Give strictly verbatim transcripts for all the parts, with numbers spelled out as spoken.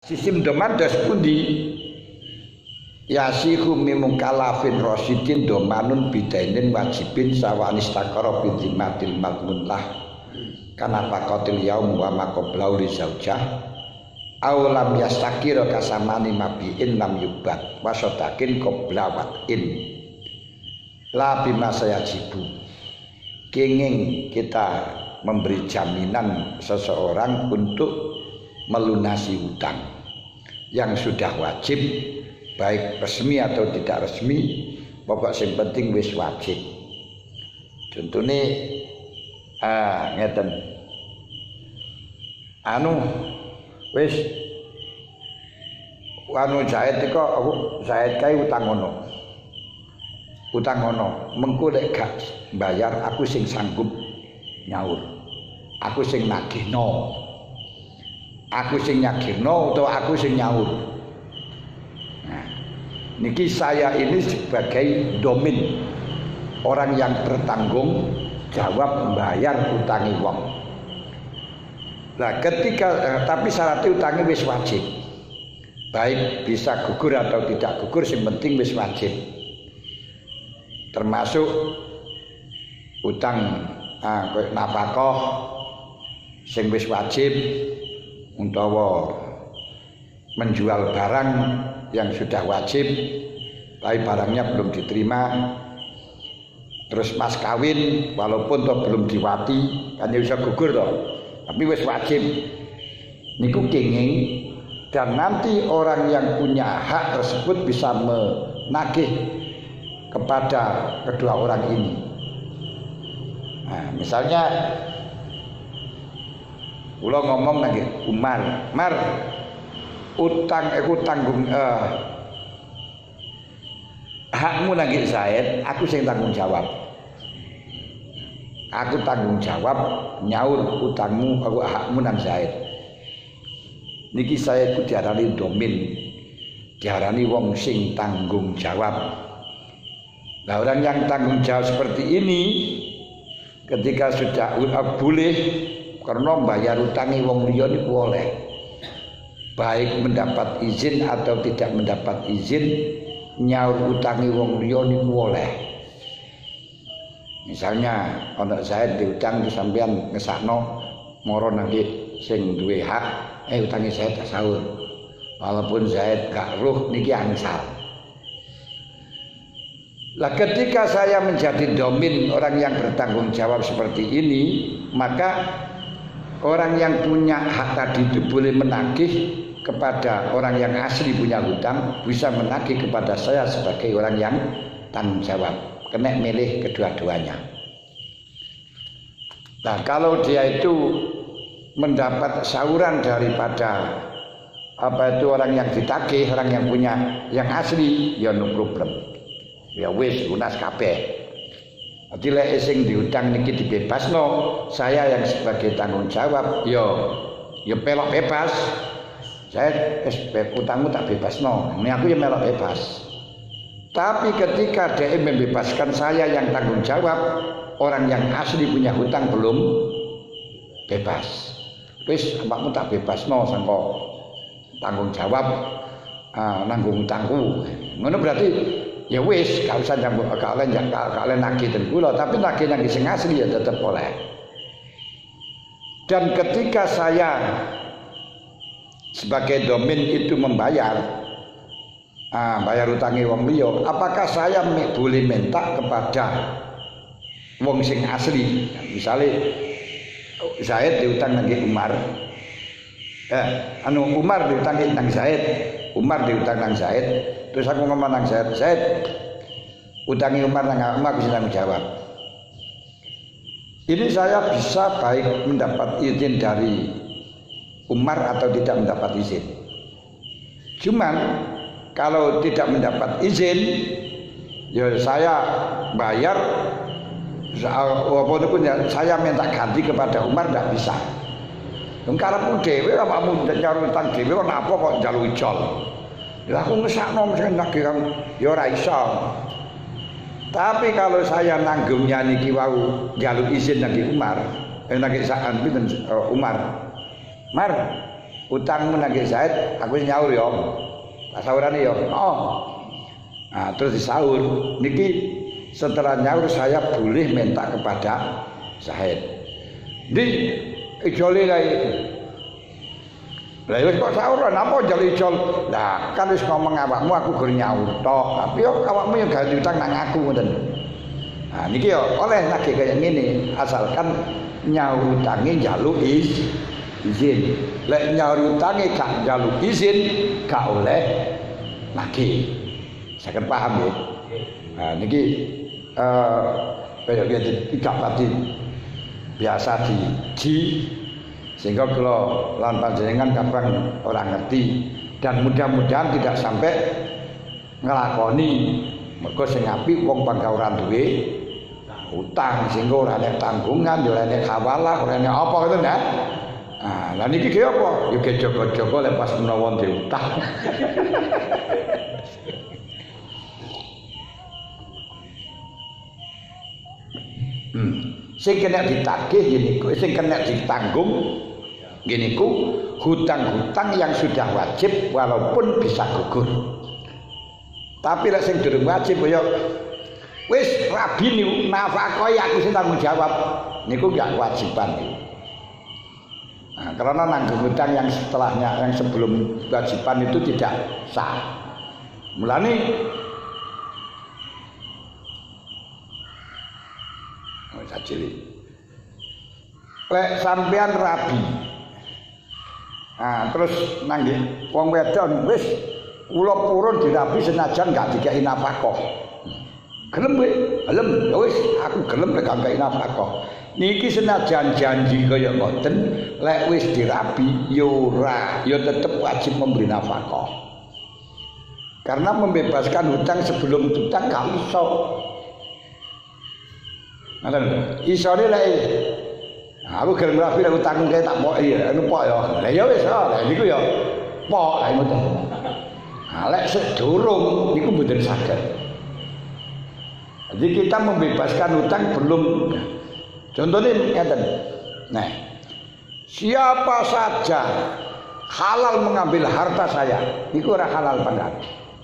Sistem doman dos pundi yasihu mimukallafin rasyidin domanun bidainin wajibin sawanis takara bidzimatil madmunlah kana faqatil yaum wa maqablau li zaujah aw lam yastakira kasamani mabiin lam yubat wasadakin qoblawat in la bima sayajibu. Kenging kita memberi jaminan seseorang untuk melunasi hutang yang sudah wajib, baik resmi atau tidak resmi, pokok sing penting wis wajib. Contohnya ah ngeten, anu wis anu Zaid kok aku Zaid kae utang ngono, utang ngono, mengko lek gak bayar aku sing sanggup nyaur, aku sing nagihno. Aku sing nyagirno atau aku sing nyaur. Nah, niki saya ini sebagai domin, orang yang bertanggung jawab membayar utangi wong. Nah, ketika eh, tapi syaratnya utangi wis wajib. Baik bisa gugur atau tidak gugur, yang penting wis wajib. Termasuk utang ah, nafkah sing wis wajib. Utawa menjual barang yang sudah wajib tapi barangnya belum diterima, terus mas kawin walaupun toh belum diwati kan ya bisa gugur toh, tapi wis wajib niku kenging, dan nanti orang yang punya hak tersebut bisa menagih kepada kedua orang ini. Nah, misalnya kula ngomong lagi Umar, Mar, utang aku tanggung eh, hakmu lagi Zaid, aku sing tanggung jawab. Aku tanggung jawab nyaur utangmu, aku hakmu nang Zaid. Niki saya ku diarani domin, diarani wong sing tanggung jawab. Nah, orang yang tanggung jawab seperti ini ketika sudah uh, boleh karena bayar utangi wong liya niku oleh, baik mendapat izin atau tidak mendapat izin, nyaur utangi wong liya niku oleh. Misalnya ana Zaid diutang sampean ngesakno moro nang sing duwe hak, eh utangi Zaid tak saur. Walaupun Zaid gak ruh niki angsal. Lah ketika saya menjadi domin, orang yang bertanggung jawab seperti ini, maka orang yang punya hak tadi itu boleh menagih kepada orang yang asli punya hutang, bisa menagih kepada saya sebagai orang yang tanggung jawab, kena milih kedua-duanya. Nah, kalau dia itu mendapat sauran daripada apa itu orang yang ditagih, orang yang punya yang asli, ya no problem, ya wis lunas kabeh. Jadi lek sing diutang niki dibebasno, saya yang sebagai tanggung jawab, yo yo pelok bebas. Saya wis utangmu tak bebasno. Ini aku yang melok bebas. Tapi ketika dia membebaskan saya yang tanggung jawab, orang yang asli punya hutang belum bebas. Wis awakmu tak bebasno sangko tanggung jawab ah, nanggung utangku. Ngono berarti ya wis, gak usah nyambung kalian ya kalian nagih ten kula, tapi nagih nang sing asli ya tetap boleh. Dan ketika saya sebagai domin itu membayar ah, bayar utangi wong liya, apakah saya boleh minta kepada wong sing asli? Misalnya Zaid diutang nang Umar, eh anu Umar diutang nang Zaid, Umar diutang nang Zaid. Terus aku ngomong nang Zaid, Zaid utangi Umar nang Umar bisa tanggung jawab. Ini saya bisa baik mendapat izin dari Umar atau tidak mendapat izin. Cuman kalau tidak mendapat izin, ya saya bayar. Walaupun pun ya, saya minta ganti kepada Umar tidak bisa. Karepmu dhewe awakmu nyaur utang dhewe kok napa kok njaluk ijol. Lah aku ngesakno mesti nagih kang ya ora iso. Tapi kalau saya nanggungnya niki wau njaluk izin nang Umar, eh nang sakan pinten uh, Umar. Mar, utangmu nang Zaid, aku nyaur ya. Tak saurane ya. Oh. Nah, terus disaur. Niki setelah nyaur saya boleh minta kepada Zaid. Di ijole lae. Lah wis kok saur napa jare ijol? Lah kan wis ngomong awakmu aku gur nyaur tok. Tapi yo awakmu yo gawe utang nang aku ngoten. Nah niki yo oleh nagih kaya ngene asalkan nyaur utange njaluk is izin. Lek nyaur utange gak njaluk izin gak oleh nagih. Saged paham ya. Nah niki eh kaya tidak pati biasa di di sehingga kalau lan panjenengan kadang orang ngerti dan mudah-mudahan tidak sampai ngelakoni mergo sing apik wong bangga ora duwe utang sehingga ora enek tanggungan, ora enek hawalah, ora enek apa ngoten ya. Nah, lha niki ki apa? Ya ge jaga-jaga lek pas menawa ndek utang. hmm. Sing kena ditagih ngene iku, sing kena ditanggung ngene iku hutang-hutang yang sudah wajib walaupun bisa gugur. Tapi lek sing durung wajib kaya wis rabi niku nafkah aku sing tanggung jawab niku gak kewajiban niku. Nah, karena nanggung hutang yang setelahnya yang sebelum kewajiban itu tidak sah. Mulane oh sajili. Lek sampean rabi. Nah, terus nangge wong wedon wis kula purun dirabi senajan gak dikeki nafkah. Gelem kowe, gelem ya wis aku gelem nek gak dikeki nafkah. Niki senajan janji kaya ngoten, lek wis dirabi ya ora, ya tetep wajib memberi nafkah. Karena membebaskan hutang sebelum hutang gak iso. Ngoten. Isone lek nah, aku gelem rabi lek utangku kaya tak pok iya, anu pok ya. Lah ya wis, lha niku ya pok ae ngoten. Nah, lek sedurung niku mboten saged. Jadi kita membebaskan hutang belum. Contohnya ngeten. Nah, siapa saja halal mengambil harta saya, niku ora halal pangkat.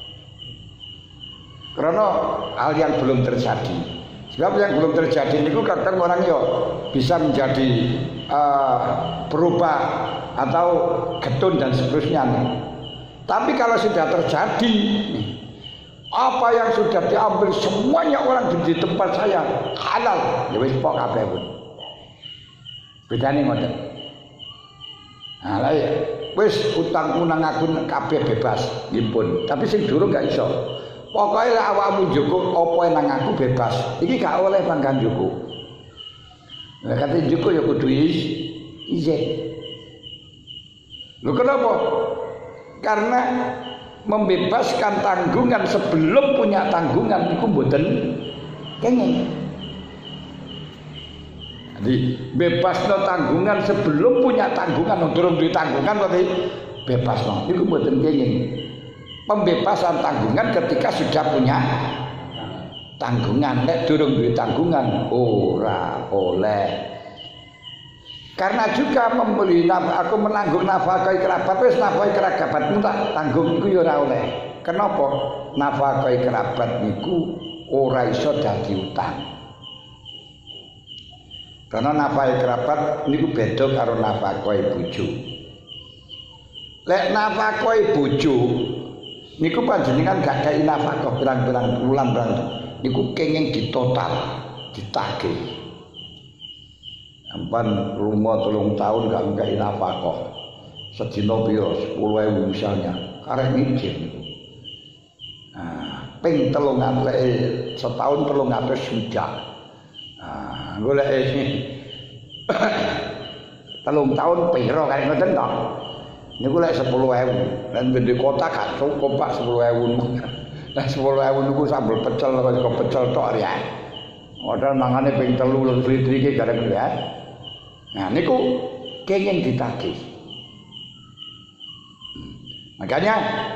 Karena hal yang belum terjadi. Sebab yang belum terjadi niku kadang orang yo bisa menjadi uh, berubah atau getun dan seterusnya. Tapi kalau sudah terjadi, apa yang sudah diambil semuanya orang di tempat saya halal, ya wis pok kabeh pun. Bedane ngoten. Nah, lah ya wis utangku nang aku kabeh bebas, nggih pun. Tapi sing durung gak iso. Pokoke lek awakmu njukuk apa nang aku bebas, iki gak oleh pangkan njukuk. Lah kate njukuk ya kudu izin. Lho kenapa? Karena membebaskan tanggungan sebelum punya tanggungan itu mboten kenging. Jadi bebasno tanggungan sebelum punya tanggungan, durung duwe tanggungan berarti bebasno iku mboten kenging. Pembebasan tanggungan ketika sudah punya tanggungan, nek durung duwe tanggungan ora oleh. Karena juga membeli nafkah, aku menanggung nafkah kerabat, wis nafkah kerabatmu tak tanggung iku ya ora oleh. Kenapa? Nafkah kerabat niku ora iso dadi utang. Karena nafkah kerabat niku beda karo nafkah bojo. Lek nafkah bojo niku panjenengan gak kei nafkah pirang-pirang bulan pirang niku kenging ditotal, ditagih. Ampan rumah telung tahun gak ngkai nafkah sedina piro sepuluh ribu misalnya karek ngijin nah ping telung atus setahun telung atus sudah nah golek telung tahun piro karek ngoten to niku lek sepuluh ribu lan gede kota gak cukup Pak sepuluh ribu nah sepuluh ribu niku sambel pecel kok pecel tok ya modal mangane ping telu litri iki gareng ya. Nah niku kenging ditagih. Hmm. Makanya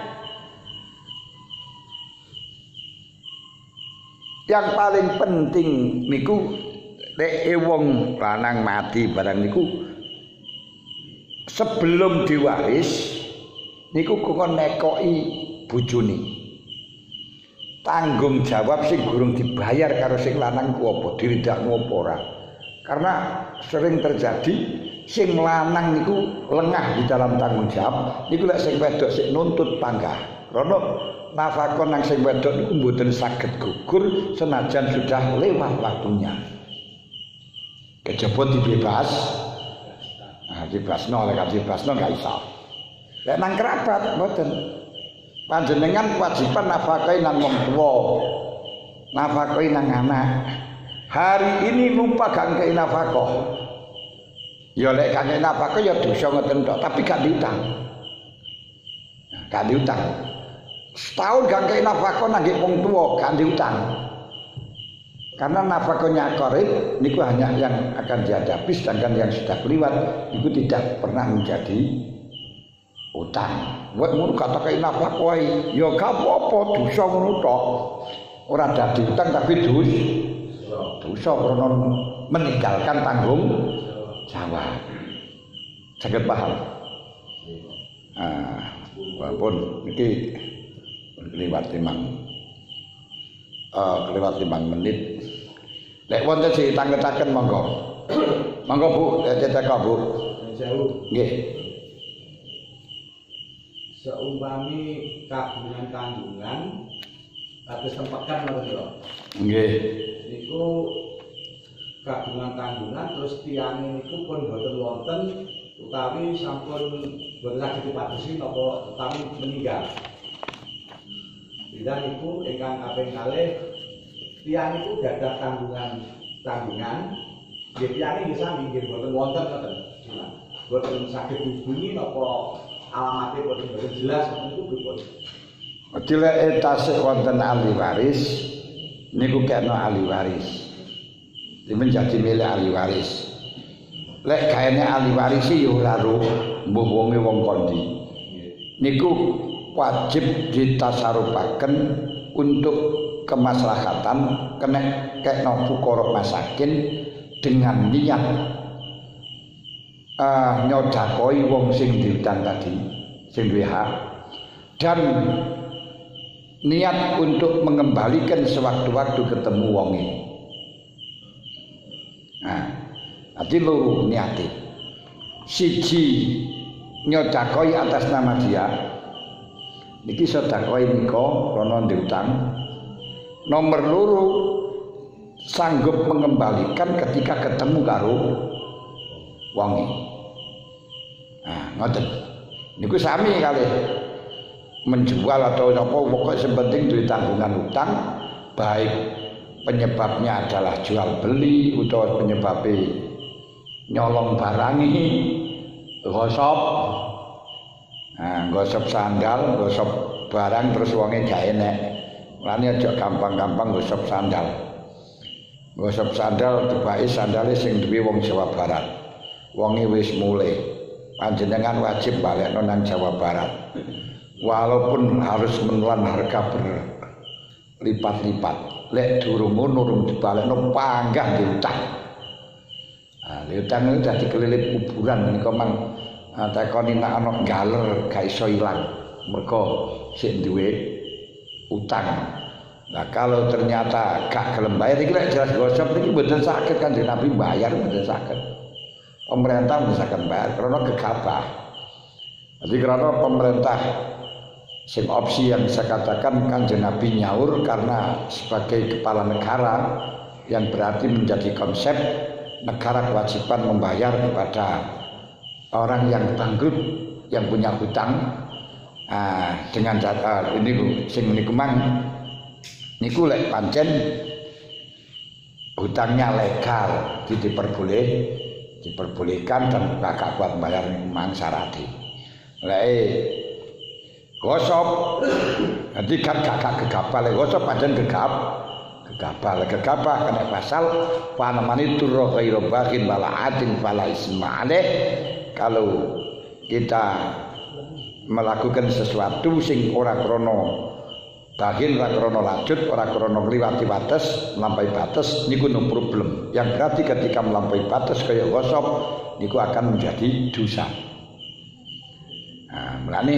yang paling penting niku nek wong lanang mati barang niku sebelum diwaris niku kok nekoki bojone. Tanggung jawab sing gurung dibayar karo sing lanang ku apa, diridakmu apa ora. Karena sering terjadi sing lanang niku lengah di dalam tanggung jawab, niku lek sing wedok sing nuntut panggah. Karena nafkah nang sing wedok niku mboten saged gugur senajan sudah lewat waktunya. Kejaba dibebas. Nah, dibebasno lek dibebasno gak iso. Lek nang kerabat mboten. Panjenengan kewajiban nafkahi nang wong tuwa. Nafkahi nang anak. Hari ini lupa gak ngekei nafkah. Ya lek gak ngekei nafkah ya dosa ngoten tok, tapi gak diutang. Gak diutang. Setahun gak ngekei nafkah nang wong tuwa, gak diutang. Karena nafkahnya qarib niku hanya yang akan dihadapi, sedangkan yang sudah kelewat itu tidak pernah menjadi utang. Wek ngono kata kei nafkah wae, ya gak apa-apa dosa ngono tok. Ora dadi utang tapi dosa. Dosa karena meninggalkan tanggung jawab. Saged paham? Ah, walaupun niki kelewat limang uh, kelewat limang menit. Lek wonten sing tangetaken monggo. Monggo Bu, cetek Bu. Nggih. Seumpami kagungan tanggungan atas tempekan lho. Nggih. Niku kagungan tanggungan terus tiang niku pun boten wonten utawi sampun boten saged dipadhesi napa utawi meninggal. Bila niku ingkang kaping kalih tiang niku gadah tanggungan tanggungan nggih tiang nggih sami nggih boten wonten ngoten. Boten saged dihubungi napa alamatnya boten boten jelas niku pripun. Dilek tasih wonten ahli waris niku kena ahli waris. Ini menjadi milik ahli waris. Lek gaene ahli waris ya ora ro mbuh wonge wong kondi. Niku wajib ditasarupaken untuk kemaslahatan kena kena fuqara masakin dengan niat uh, nyodakoi wong sing diutang tadi, sing duwe hak, dan niat untuk mengembalikan sewaktu-waktu ketemu wonge. Nah, ati loro niate. Siji nyodakoi atas nama dia. Niki sedakoi nika krana diutang. Nomor loro sanggup mengembalikan ketika ketemu karo wonge. Nah, ngoten. Niku sami kalih menjual atau apa pokok sepenting duit tanggungan utang, baik penyebabnya adalah jual beli atau penyebabnya nyolong barangi, gosop, nah, gosop sandal, gosop barang terus wonge gak enek. Mulane aja gampang-gampang gosop sandal. Gosop sandal tibake sandale sing duwe wong Jawa Barat. Wonge wis mulai. Panjenengan wajib balekno nang Jawa Barat. Walaupun harus menelan harga berlipat-lipat, lek durung ngono durung dibalekno panggah diutang. Nah, diutang itu dadi kelilip kuburan menika mang takoni nek ana galer gak iso ilang. Mergo sik duwe utang. Nah, kalau ternyata gak gelem bayar iki lek jelas gosop niki mboten saged Kanjeng Nabi bayar mboten saged. Pemerintah mboten saged bayar karena gegabah. Jadi karena pemerintah sing opsi yang saya katakan Kanjeng Nabi nyaur karena sebagai kepala negara yang berarti menjadi konsep negara kewajiban membayar kepada orang yang bangkrut yang punya hutang. Nah, dengan data ini sing niku mang niku lek pancen hutangnya legal diperboleh diperbolehkan dan kakak kuat bayar mang syarati. Lek gosop, nanti kan kakak gegabah, gosop pancen gegab, gegabah, gegabah kena pasal panamani turro ghairu baghin wala adin fala isma alaih. Kalau kita melakukan sesuatu sing ora krono baghin, ora krono lanjut, ora krono ngliwati batas, melampaui batas, niku no problem. Yang berarti ketika melampaui batas kaya gosop, niku akan menjadi dosa. Mulane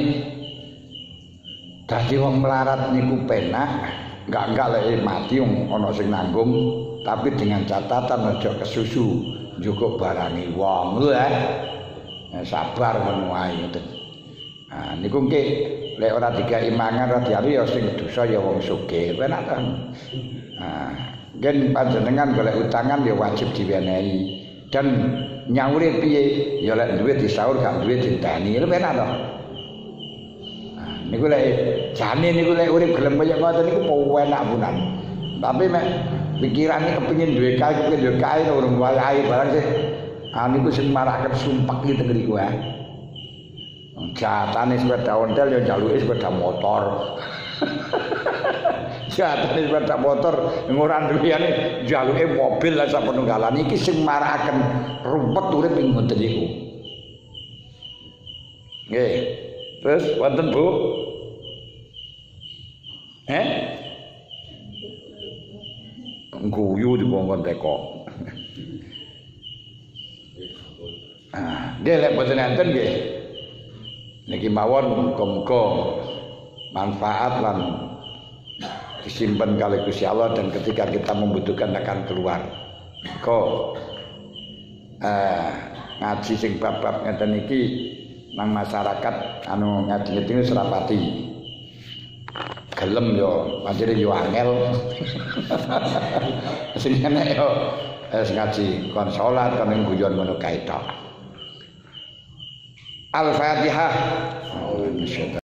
dadi wong melarat niku penak, enggak-enggak lek mati wong ana sing nanggung, tapi dengan catatan aja kesusu njugo barangi wong lho ya. Sabar ngono wae ngoten. Nah niku nggih lek ora digawe mangan ora diari ya sing dosa ya wong sugih, penak ta. Nah, gen panjenengan golek utangan ya wajib diwenehi. Dan nyaure piye ya lek duwe disaur gak duwe diteni lho penak to. Nah niku lek jane niku lek urip gelem kaya ngoten niku penak punan. Tapi mek pikirane kepengin duwe kae kepengin duwe kae urung wae barang sih. Ah niku sing marake sumpek iki teng mriku ya. Jatane sepeda ontel ya jaluke sepeda motor. Jatane sepeda motor ora duwene jaluke mobil lan sapenunggalan iki sing marakaken rumpet urip ing ngoten niku. Nggih. Terus wonten Bu? Eh? Guyu dikongkon teko. Ah, nggih lek boten enten nggih. Niki mawon muga-muga manfaat lan disimpan kali Gusti Allah dan ketika kita membutuhkan akan keluar. Kok eh ngaji sing bab-bab ngeten iki nang masyarakat anu ngaji-ngaji serapati. Gelem yo, pancene yo angel. Sing enek yo es ngaji kon salat kon guyon ngono kae tok. Al-Fatihah.